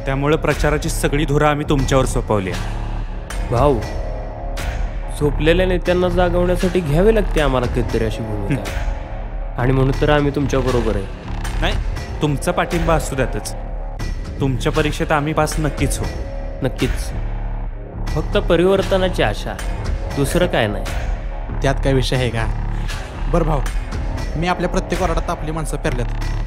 त्यामुळे प्रचाराची सगळी धुरा आम्ही तुमच्यावर सोपवली आहे. भाऊ, झोपलेल्या नेत्यांना जागवण्यासाठी घ्यावी लागते आम्हाला कधीतरी अशी भूमिका, आणि म्हणून तर आम्ही तुमच्याबरोबर आहे. नाही, तुमचा पाठिंबा असू द्यातच. तुमच्या परीक्षेत आम्ही पास नक्कीच हो. नक्कीच. फक्त परिवर्तनाची आशा, दुसरं काय नाही. त्यात काय विषय आहे का? बरं भाऊ, मी आपल्या प्रत्येक वार्डात आपली माणसं पेरल्यात.